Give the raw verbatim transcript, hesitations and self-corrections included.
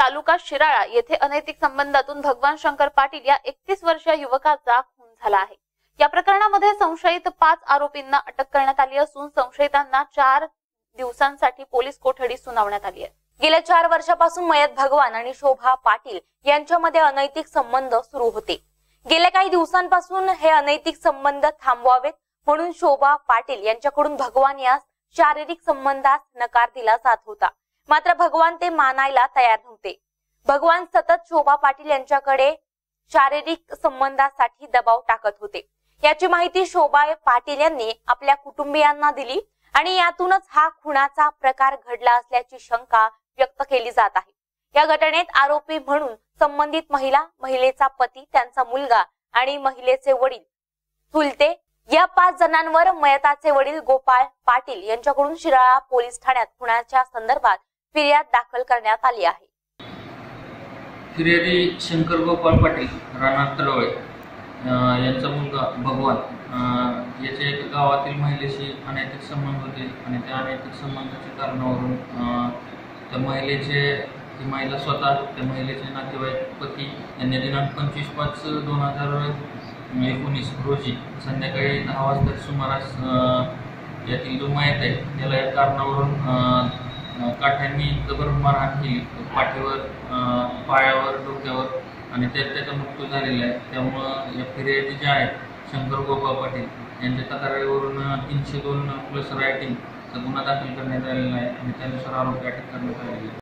तालुका शिराळा येथे अनैतिक संबंधातून भगवान शंकर पाटील या एकतीस वर्षीय युवकाचा खून झाला आहे। या प्रकरणामध्ये संशयित पाच आरोपींना अटक करण्यात आली असून संशयितांना चार दिवसांसाठी पोलीस कोठडी सुनावण्यात आली आहे। गेल्या चार वर्षापासून मयत भगवान आणि शोभा पाटील यांच्यामध्ये अनैतिक संबंध सुरू होते। गेल्या काही दिवसांपासून हे अनैतिक संबंध थांबवावेत म्हणून शोभा पाटील यांच्याकडून भगवान यास शारीरिक संबंधास नकार दिला जात होता, मात्र भगवान ते मानायला तयार नव्हते। भगवान सतत शोभा पाटील यांच्याकडे शारीरिक संबंधासाठी दबाव टाकत होते। याची माहिती शोभा पाटील यांनी आपल्या कुटुंबियांना दिली आणि यातूनच हा खुनाचा प्रकार घडला असल्याची शंका व्यक्त केली जात आहे। या घटनेत आरोपी म्हणून संबंधित महिला, महिलेचा पती, त्यांचा मुलगा आणि महिलेचे वडील, चुलते या पाच जणांवर मयताचे वडील गोपाळ पाटील यांच्याकडून शिराळा पोलीस ठाण्यात खुनाच्या संदर्भात फिर्याद दाखल करण्यात आली आहे। फिर्यादी शंकर गोपाळ पाटील राणा तळवळे यांचा मुलगा भगवान याच्या एका गावातील महिलेशी अनैतिक संबंध होते आणि त्या अनैतिक संबंधाच्या कारणावरून त्या महिलेचे ती महिला स्वतः त्या महिलेचे नातेवाईक पती यांनी दिनांक पंचवीस पाच दोन हजार एकोणीस रोजी संध्याकाळी दहा वाजता सुमारास यातील जो मयत आहे त्याला या कारणावरून काठ्यांनी जबर मारहाण केली, पाठीवर, पायावर, डोक्यावर आणि त्यात त्याचा मृत्यू झालेला आहे। त्यामुळं या फिर्यादी जे आहेत शंकर गोपाळ पाटील यांच्या तक्रारीवरून तीनशे दोन प्लस रायटिंगचा गुन्हा दाखल करण्यात आलेला आहे आणि त्यानुसार आरोपी अटक करण्यात आलेला आहे।